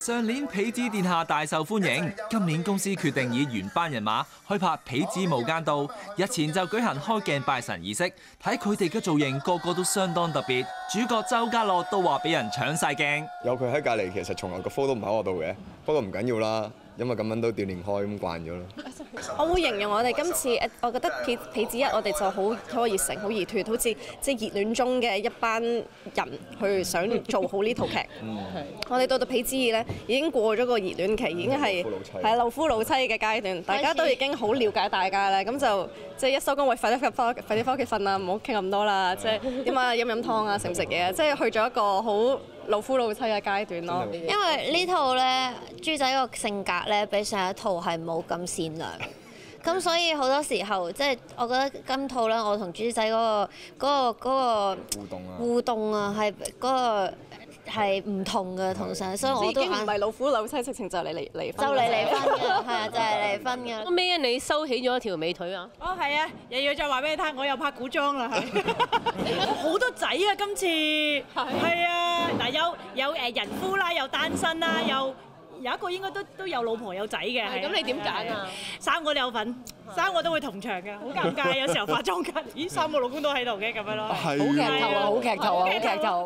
上年痞子殿下大受歡迎，今年公司決定以原班人馬開拍《痞子無間道》，日前就舉行開鏡拜神儀式，睇佢哋嘅造型個個都相當特別，主角周家樂都話俾人搶晒鏡。 有佢喺隔離，其實從來個 flow 都唔喺我度嘅，不過唔緊要啦。因為咁樣都鍛鍊開咁慣咗咯。 我會形容我哋今次我覺得痞子一我哋就好熱誠、好熱血，好似即係熱戀中嘅一班人去想做好呢套劇。我哋到痞子二咧，已經過咗個熱戀期，已經係老夫老妻嘅階段，大家都已經好了解大家啦。咁就即係一收工，喂，快啲翻屋企瞓啦，唔好傾咁多啦。即係點啊？飲唔飲湯啊？食唔食嘢啊？即係去咗一個好老夫老妻嘅階段咯。 因為呢套咧，豬仔個性格咧，比上一套係冇咁善良。咁所以好多時候，即係我覺得今套咧，我同豬仔嗰個互動啊，係嗰個係唔同嘅，同上，所以我都已經唔係老夫老妻，直情就嚟離婚。 就嚟離婚㗎，係啊，就係離婚㗎。 後尾你收起咗條美腿啊？ 哦，係啊，又要再話俾你聽，我又拍古裝啦，好多仔啊，今次係啊，嗱有人夫啦，有單身啦，有一個應該都有老婆有仔嘅。 咁你點揀啊 ？3個都有份，3個都會同場嘅，好尷尬。有時候化妝間，咦，3個老公都喺度嘅咁樣咯。 好劇頭啊！好劇頭啊！好劇頭。